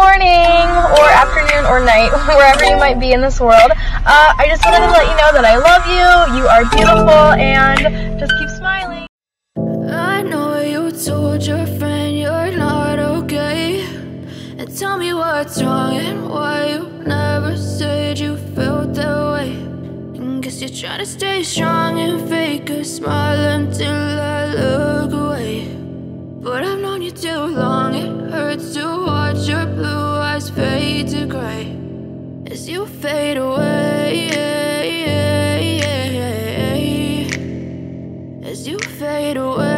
morning, or afternoon, or night, wherever you might be in this world. I just wanted to let you know that I love you, you are beautiful, and just keep smiling. I know you told your friend you're not okay, and tell me what's wrong and why you never said you felt that way. And guess you're trying to stay strong and fake a smile until I look away. But I've known you too long, it hurts to watch your blue eyes fade to gray as you fade away, as you fade away.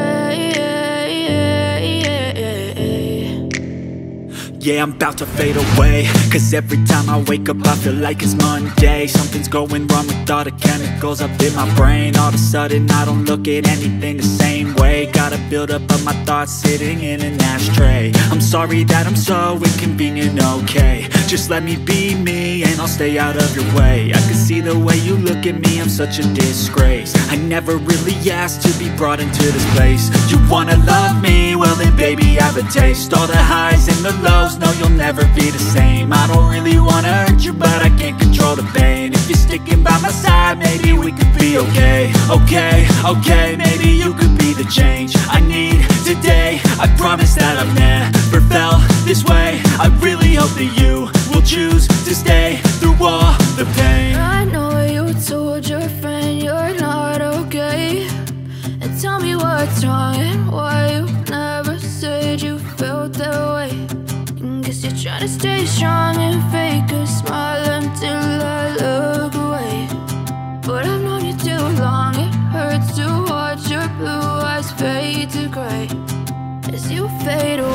Yeah, I'm about to fade away, cause every time I wake up I feel like it's Monday. Something's going wrong with all the chemicals up in my brain. All of a sudden I don't look at anything the same way. Gotta build up of my thoughts sitting in an ashtray. I'm sorry that I'm so inconvenient, okay. Just let me be me and I'll stay out of your way. I can see the way you look at me, I'm such a disgrace. I never really asked to be brought into this place. You wanna love me? Well then baby I have a taste. All the highs and the lows, no, you'll never be the same. I don't really wanna hurt you, but I can't control the pain. If you're sticking by my side, maybe we could be okay. Okay, maybe you could be the change I need today. I promise that I've never felt this way. I really hope that you will choose to stay through all the pain. I know you told your friend you're not okay, and tell me what's wrong and why you never said you felt that way. Guess you're trying to stay strong and fake a smile until I look away. But I've known you too long, it hurts to watch your blue eyes fade to gray as you fade away.